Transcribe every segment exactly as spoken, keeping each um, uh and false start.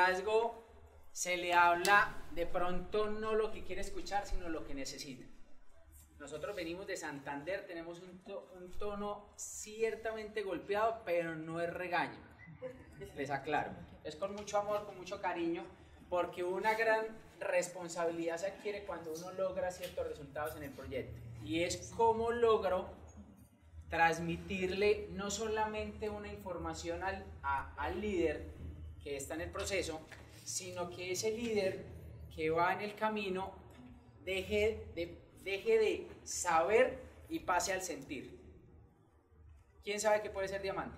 liderazgo se le habla de pronto no lo que quiere escuchar, sino lo que necesita. Nosotros venimos de Santander, tenemos un, to, un tono ciertamente golpeado, pero no es regaño, les aclaro. Es con mucho amor, con mucho cariño, porque una gran responsabilidad se adquiere cuando uno logra ciertos resultados en el proyecto. Y es cómo logro transmitirle no solamente una información al, a, al líder que está en el proceso, sino que ese líder que va en el camino deje de, deje de saber y pase al sentir. ¿Quién sabe que puede ser diamante?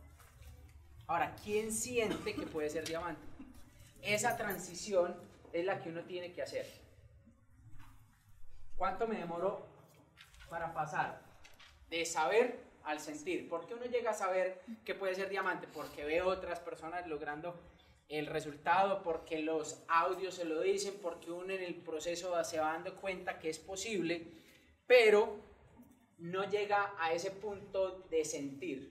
Ahora, ¿quién siente que puede ser diamante? Esa transición es la que uno tiene que hacer. ¿Cuánto me demoró para pasar de saber al sentir? ¿Por qué uno llega a saber que puede ser diamante? Porque ve otras personas logrando el resultado, porque los audios se lo dicen, porque uno en el proceso se va dando cuenta que es posible, pero no llega a ese punto de sentir.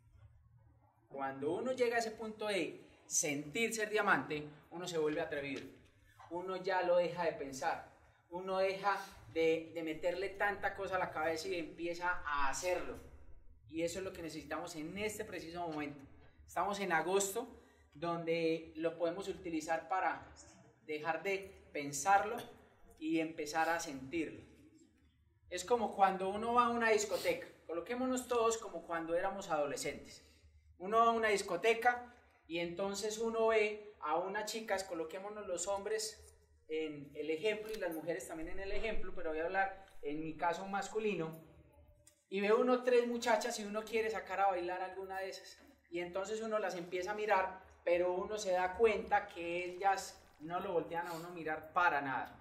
Cuando uno llega a ese punto de sentir ser diamante, uno se vuelve atrevido, uno ya lo deja de pensar, uno deja de, de meterle tanta cosa a la cabeza y empieza a hacerlo. Y eso es lo que necesitamos en este preciso momento. Estamos en agosto, donde lo podemos utilizar para dejar de pensarlo y empezar a sentirlo. Es como cuando uno va a una discoteca, coloquémonos todos como cuando éramos adolescentes. Uno va a una discoteca y entonces uno ve a unas chicas, coloquémonos los hombres en el ejemplo y las mujeres también en el ejemplo, pero voy a hablar en mi caso masculino, y ve uno tres muchachas y uno quiere sacar a bailar alguna de esas, y entonces uno las empieza a mirar, pero uno se da cuenta que ellas no lo voltean a uno mirar para nada,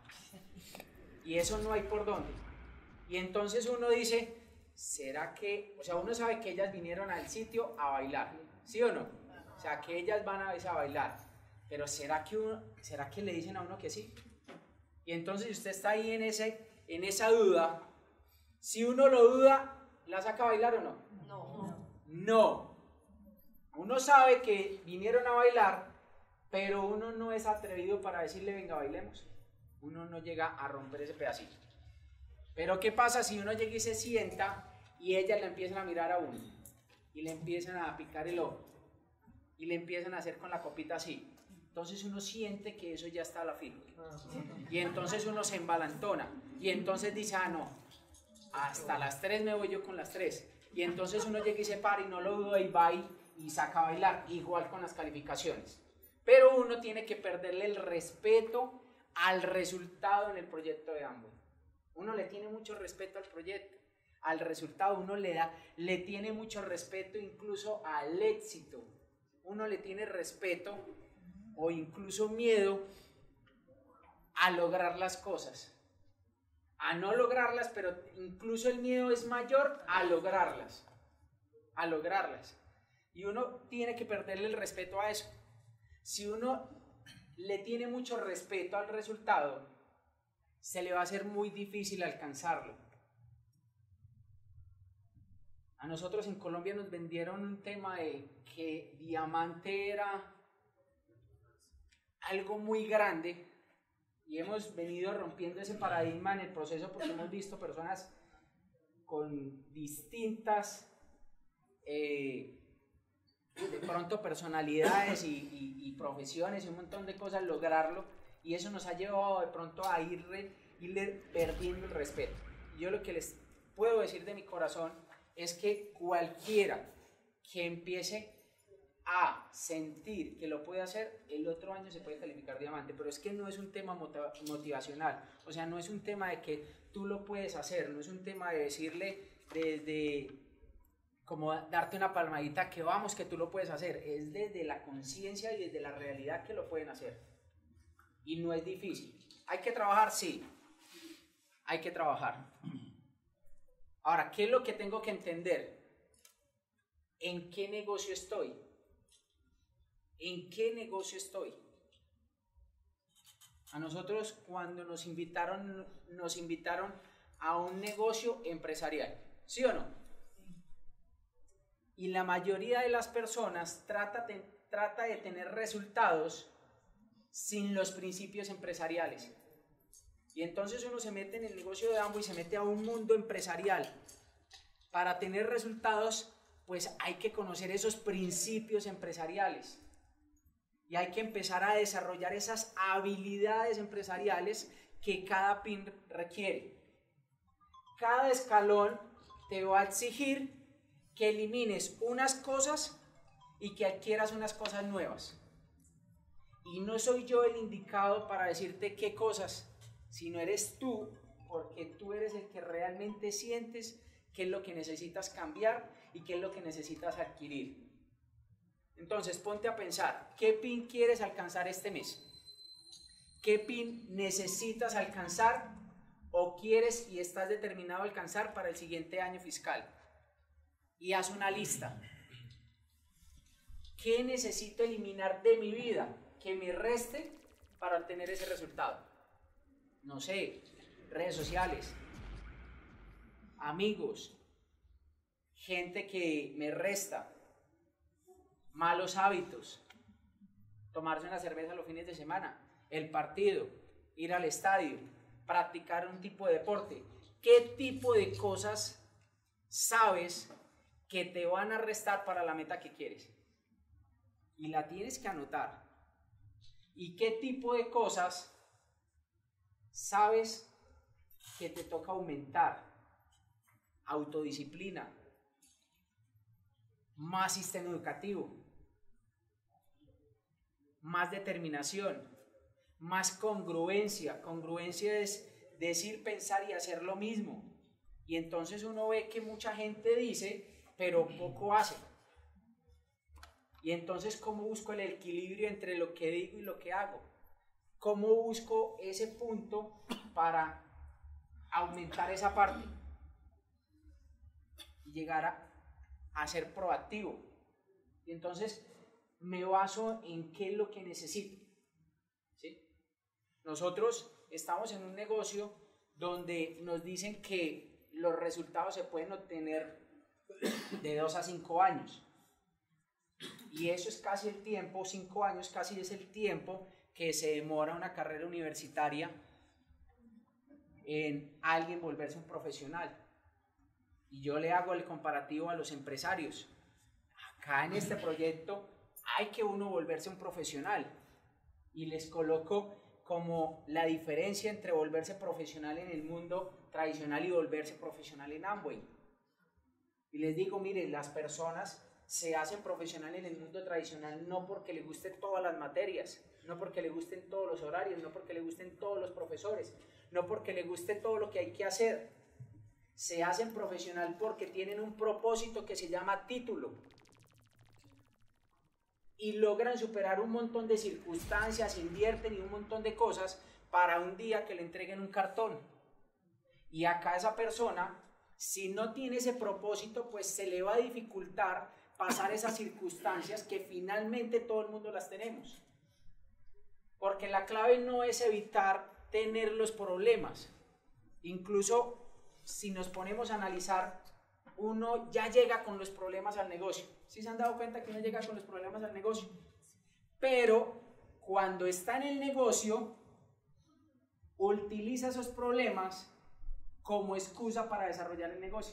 y eso no hay por dónde, y entonces uno dice, ¿será que, o sea, uno sabe que ellas vinieron al sitio a bailar, ¿sí o no? O sea, que ellas van a veces a bailar, pero ¿será que, uno, ¿será que le dicen a uno que sí? Y entonces usted está ahí en, ese, en esa duda, si uno lo duda, ¿la saca a bailar o no? No. No. Uno sabe que vinieron a bailar, pero uno no es atrevido para decirle, venga, bailemos. Uno no llega a romper ese pedacito. Pero ¿qué pasa si uno llega y se sienta y ellas le empiezan a mirar a uno? Y le empiezan a picar el ojo. Y le empiezan a hacer con la copita así. Entonces uno siente que eso ya está a la firme. Y entonces uno se embalantona. Y entonces dice, ah, no, hasta las tres me voy yo con las tres. Y entonces uno llega y se para y no lo duda y va y, y saca a bailar. Igual con las calificaciones. Pero uno tiene que perderle el respeto al resultado en el proyecto de ambos. Uno le tiene mucho respeto al proyecto, al resultado. Uno le da, le tiene mucho respeto incluso al éxito. Uno le tiene respeto o incluso miedo a lograr las cosas, a no lograrlas, pero incluso el miedo es mayor a lograrlas, a lograrlas. Y uno tiene que perderle el respeto a eso. Si uno le tiene mucho respeto al resultado, se le va a hacer muy difícil alcanzarlo. A nosotros en Colombia nos vendieron un tema de que diamante era algo muy grande y hemos venido rompiendo ese paradigma en el proceso porque hemos visto personas con distintas eh, de pronto personalidades y, y, y profesiones y un montón de cosas lograrlo, y eso nos ha llevado de pronto a ir, ir perdiendo el respeto. Y yo lo que les puedo decir de mi corazón es que cualquiera que empiece a sentir que lo puede hacer, el otro año se puede calificar diamante, pero es que no es un tema motivacional, o sea, no es un tema de que tú lo puedes hacer, no es un tema de decirle desde, como darte una palmadita que vamos, que tú lo puedes hacer, es desde la conciencia y desde la realidad que lo pueden hacer, y no es difícil. ¿Hay que trabajar? Sí, hay que trabajar. Ahora, ¿qué es lo que tengo que entender? ¿En qué negocio estoy? ¿En qué negocio estoy? A nosotros cuando nos invitaron, nos invitaron a un negocio empresarial, ¿sí o no? Y la mayoría de las personas trata de, trata de tener resultados sin los principios empresariales. Y entonces uno se mete en el negocio de Amway y se mete a un mundo empresarial. Para tener resultados, pues hay que conocer esos principios empresariales. Y hay que empezar a desarrollar esas habilidades empresariales que cada P I N requiere. Cada escalón te va a exigir que elimines unas cosas y que adquieras unas cosas nuevas. Y no soy yo el indicado para decirte qué cosas, sino eres tú, porque tú eres el que realmente sientes qué es lo que necesitas cambiar y qué es lo que necesitas adquirir. Entonces ponte a pensar, ¿qué P I N quieres alcanzar este mes? ¿Qué P I N necesitas alcanzar o quieres y estás determinado a alcanzar para el siguiente año fiscal? Y haz una lista. ¿Qué necesito eliminar de mi vida que me reste para obtener ese resultado? No sé, redes sociales, amigos, gente que me resta, malos hábitos, tomarse una cerveza los fines de semana, el partido, ir al estadio, practicar un tipo de deporte. ¿Qué tipo de cosas sabes que te van a restar para la meta que quieres? Y la tienes que anotar. ¿Y qué tipo de cosas sabes que te toca aumentar? Autodisciplina, más sistema educativo, más determinación, más congruencia. Congruencia es decir, pensar y hacer lo mismo. Y entonces uno ve que mucha gente dice, pero poco hace. Y entonces, ¿cómo busco el equilibrio entre lo que digo y lo que hago? ¿Cómo busco ese punto para aumentar esa parte? Y llegar a, a ser proactivo. Y entonces me baso en qué es lo que necesito. ¿Sí? Nosotros estamos en un negocio donde nos dicen que los resultados se pueden obtener de dos a cinco años. Y eso es casi el tiempo, cinco años casi es el tiempo que se demora una carrera universitaria en alguien volverse un profesional. Y yo le hago el comparativo a los empresarios. Acá en este proyecto hay que uno volverse un profesional. Y les coloco como la diferencia entre volverse profesional en el mundo tradicional y volverse profesional en Amway. Y les digo, miren, las personas se hacen profesional en el mundo tradicional no porque les gusten todas las materias, no porque les gusten todos los horarios, no porque les gusten todos los profesores, no porque les guste todo lo que hay que hacer. Se hacen profesional porque tienen un propósito que se llama título y logran superar un montón de circunstancias, invierten y un montón de cosas para un día que le entreguen un cartón. Y acá esa persona, si no tiene ese propósito, pues se le va a dificultar pasar esas circunstancias que finalmente todo el mundo las tenemos. Porque la clave no es evitar tener los problemas. Incluso si nos ponemos a analizar, uno ya llega con los problemas al negocio. ¿Sí se han dado cuenta que uno llega con los problemas al negocio? Pero cuando está en el negocio, utiliza esos problemas como excusa para desarrollar el negocio.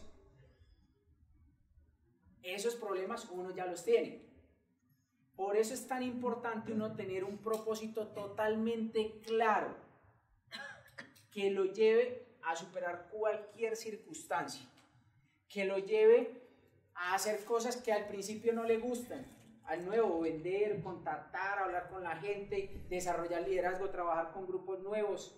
Esos problemas uno ya los tiene. Por eso es tan importante uno tener un propósito totalmente claro que lo lleve a superar cualquier circunstancia, que lo lleve a hacer cosas que al principio no le gustan, al nuevo, vender, contactar, hablar con la gente, desarrollar liderazgo, trabajar con grupos nuevos.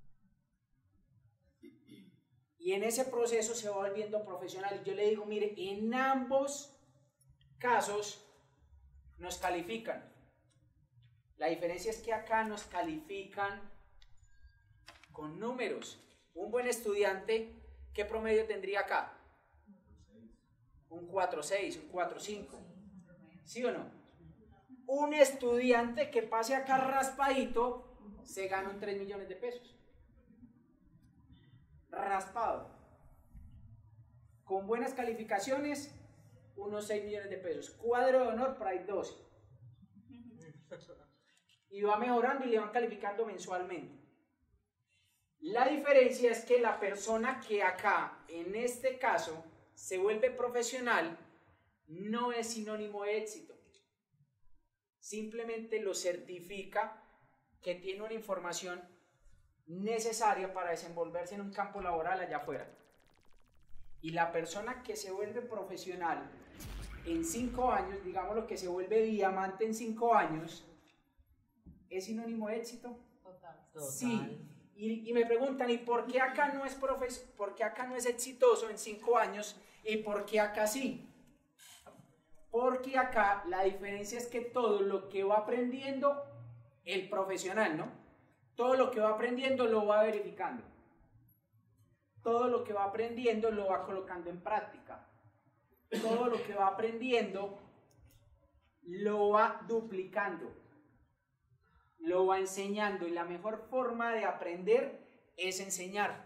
Y en ese proceso se va volviendo profesional. Y yo le digo, mire, en ambos casos nos califican. La diferencia es que acá nos califican con números. Un buen estudiante, ¿qué promedio tendría acá? Un cuatro punto seis, un cuatro punto cinco. ¿Sí o no? Un estudiante que pase acá raspadito se gana un tres millones de pesos. Raspado. Con buenas calificaciones, unos seis millones de pesos. Cuadro de honor, por ahí doce. y va mejorando y le van calificando mensualmente. La diferencia es que la persona que acá, en este caso, se vuelve profesional, no es sinónimo de éxito. Simplemente lo certifica que tiene una información necesaria para desenvolverse en un campo laboral allá afuera. Y la persona que se vuelve profesional en cinco años, digamos lo que se vuelve diamante en cinco años, ¿es sinónimo de éxito? Total. Sí. Y, y me preguntan, ¿y por qué acá no es profes, por qué acá no es exitoso en cinco años y por qué acá sí? Porque acá la diferencia es que todo lo que va aprendiendo el profesional, ¿no? Todo lo que va aprendiendo lo va verificando. Todo lo que va aprendiendo lo va colocando en práctica. Todo lo que va aprendiendo lo va duplicando. Lo va enseñando y la mejor forma de aprender es enseñar.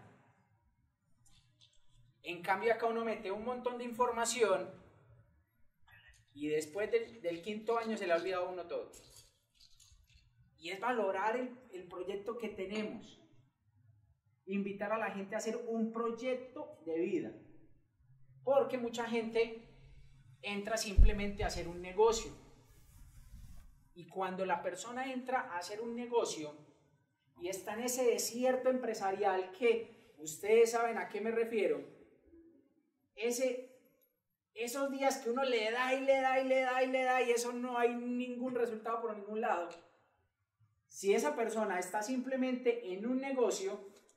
En cambio acá uno mete un montón de información y después del, del quinto año se le ha olvidado a uno todo. Y es valorar el, el proyecto que tenemos. Invitar a la gente a hacer un proyecto de vida. Porque mucha gente entra simplemente a hacer un negocio. Y cuando la persona entra a hacer un negocio y está en ese desierto empresarial que ustedes saben a qué me refiero, ese, esos días que uno le da y le da y le da y le da y eso no hay ningún resultado por ningún lado, si esa persona está simplemente en un negocio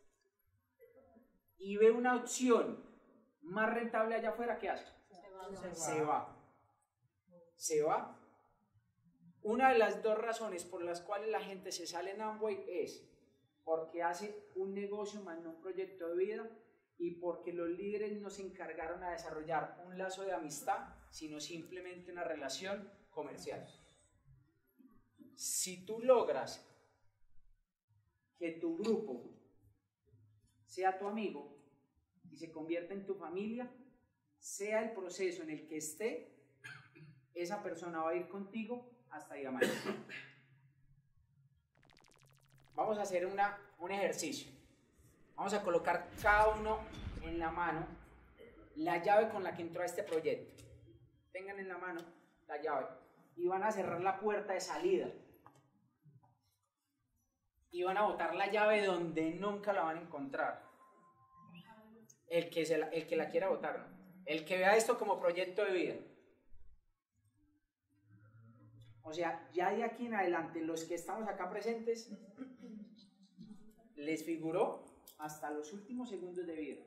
y ve una opción más rentable allá afuera, ¿qué hace? Se va. Se, se va. Se va. Una de las dos razones por las cuales la gente se sale en Amway es porque hace un negocio más no un proyecto de vida y porque los líderes no se encargaron a desarrollar un lazo de amistad, sino simplemente una relación comercial. Si tú logras que tu grupo sea tu amigo y se convierta en tu familia, sea el proceso en el que esté, esa persona va a ir contigo hasta diamante. Vamos a hacer una, un ejercicio. Vamos a colocar cada uno en la mano la llave con la que entró a este proyecto. Tengan en la mano la llave y van a cerrar la puerta de salida. Y van a botar la llave donde nunca la van a encontrar. El que, se la, el que la quiera botar, ¿no? El que vea esto como proyecto de vida. O sea, ya de aquí en adelante, los que estamos acá presentes, les figuró hasta los últimos segundos de vida.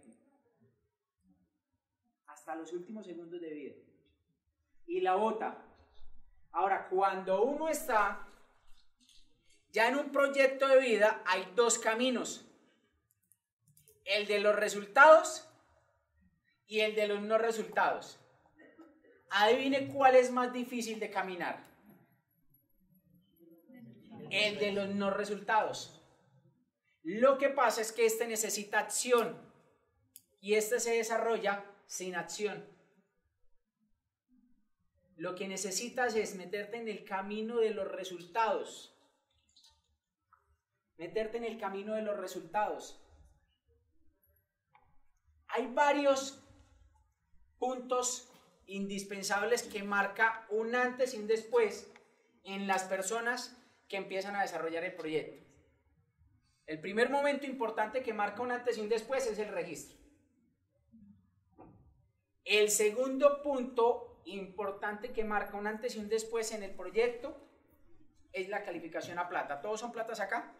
Hasta los últimos segundos de vida. Y la bota. Ahora, cuando uno está ya en un proyecto de vida, hay dos caminos. El de los resultados y el de los no resultados. Adivine cuál es más difícil de caminar. El de los no resultados. Lo que pasa es que este necesita acción y este se desarrolla sin acción. Lo que necesitas es meterte en el camino de los resultados. Meterte en el camino de los resultados. Hay varios puntos indispensables que marca un antes y un después en las personas que empiezan a desarrollar el proyecto. El primer momento importante que marca un antes y un después es el registro. El segundo punto importante que marca un antes y un después en el proyecto es la calificación a plata. ¿Todos son platas acá?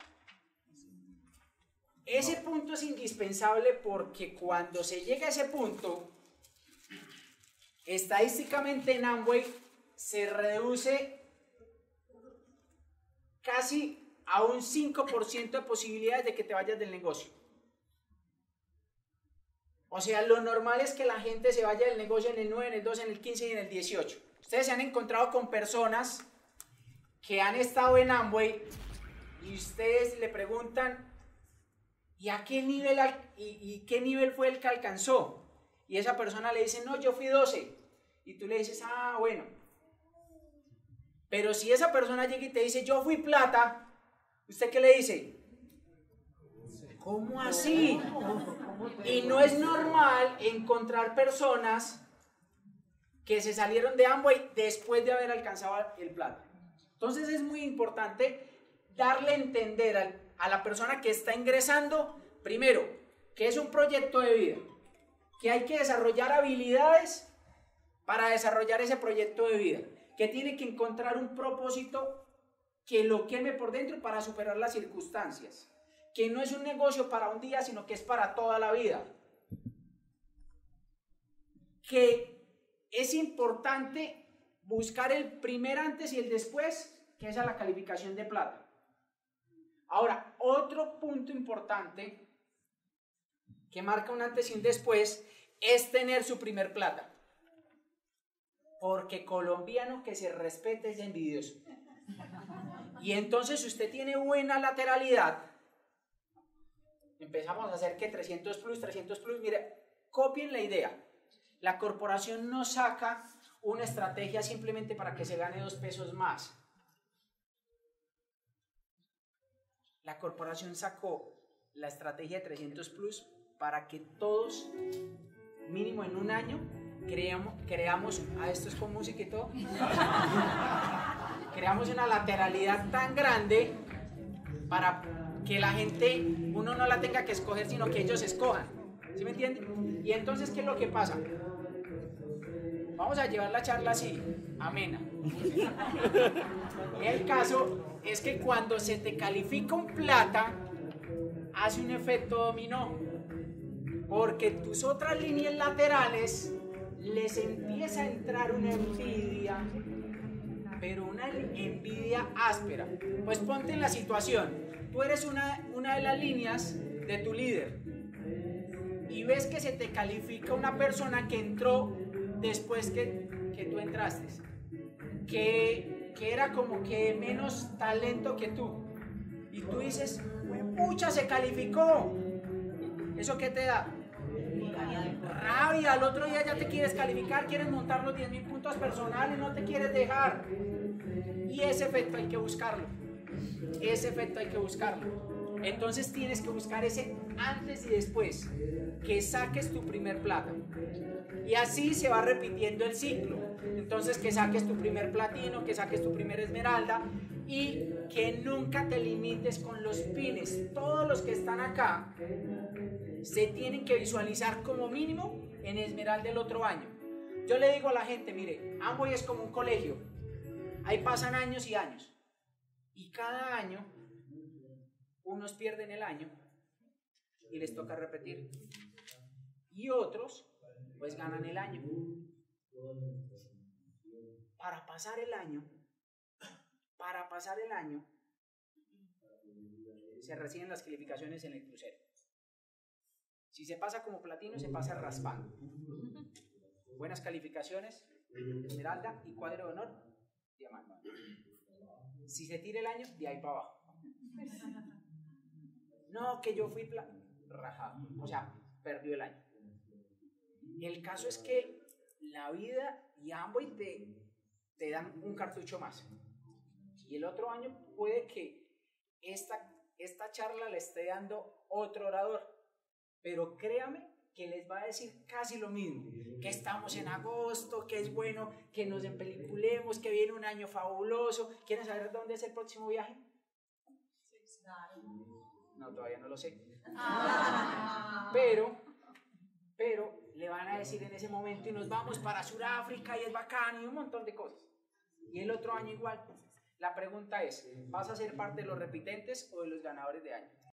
Ese punto es indispensable porque cuando se llega a ese punto, estadísticamente en Amway se reduce casi a un cinco por ciento de posibilidades de que te vayas del negocio. O sea, lo normal es que la gente se vaya del negocio en el nueve, en el doce, en el quince y en el dieciocho. Ustedes se han encontrado con personas que han estado en Amway y ustedes le preguntan ¿y a qué nivel, y, y qué nivel fue el que alcanzó? Y esa persona le dice, no, yo fui doce. Y tú le dices, ah, bueno. Pero si esa persona llega y te dice, yo fui plata, ¿usted qué le dice? ¿Cómo así? Y no es normal encontrar personas que se salieron de Amway después de haber alcanzado el plata. Entonces es muy importante darle a entender a, a la persona que está ingresando, primero, que es un proyecto de vida, que hay que desarrollar habilidades para desarrollar ese proyecto de vida, que tiene que encontrar un propósito que lo queme por dentro para superar las circunstancias, que no es un negocio para un día, sino que es para toda la vida, que es importante buscar el primer antes y el después, que es a la calificación de plata. Ahora, otro punto importante que marca un antes y un después es tener su primer plata. Porque colombiano que se respete es envidioso. Y entonces, si usted tiene buena lateralidad, empezamos a hacer que trescientos plus, trescientos plus, mire, copien la idea. La corporación no saca una estrategia simplemente para que se gane dos pesos más. La corporación sacó la estrategia de trescientos plus para que todos, mínimo en un año, creamos, creamos a esto es con música y todo, creamos una lateralidad tan grande para que la gente, uno no la tenga que escoger, sino que ellos escojan. ¿Sí me entienden? Y entonces, ¿qué es lo que pasa? Vamos a llevar la charla así, amena. El caso es que cuando se te califica un plata, hace un efecto dominó, porque tus otras líneas laterales les empieza a entrar una envidia, pero una envidia áspera. Pues ponte en la situación, tú eres una, una de las líneas de tu líder y ves que se te califica una persona que entró después que, que tú entraste, que, que era como que menos talento que tú, y tú dices, pucha, se calificó. ¿Eso qué te da? Rabia. Al otro día ya te quieres calificar, quieres montar los diez mil puntos personales, no te quieres dejar. Y ese efecto hay que buscarlo. Ese efecto hay que buscarlo. Entonces tienes que buscar ese antes y después, que saques tu primer plata. Y así se va repitiendo el ciclo. Entonces que saques tu primer platino, que saques tu primer esmeralda y que nunca te limites con los pines. Todos los que están acá se tienen que visualizar como mínimo en esmeralda el otro año. Yo le digo a la gente, mire, Amway es como un colegio. Ahí pasan años y años. Y cada año unos pierden el año y les toca repetir. Y otros pues ganan el año. Para pasar el año, para pasar el año, se reciben las calificaciones en el crucero. Si se pasa como platino, se pasa raspando. Buenas calificaciones, esmeralda y cuadro de honor, diamante. Si se tira el año, de ahí para abajo. No, que yo fui pla- rajado, o sea, perdió el año. El caso es que la vida y Amway te, te dan un cartucho más. Y el otro año puede que esta, esta charla le esté dando otro orador. Pero créame que les va a decir casi lo mismo. Que estamos en agosto, que es bueno que nos empeliculemos, que viene un año fabuloso. ¿Quieren saber dónde es el próximo viaje? No, todavía no lo sé. Pero, pero le van a decir en ese momento y nos vamos para Sudáfrica y es bacano y un montón de cosas. Y el otro año igual. La pregunta es, ¿vas a ser parte de los repitentes o de los ganadores de año?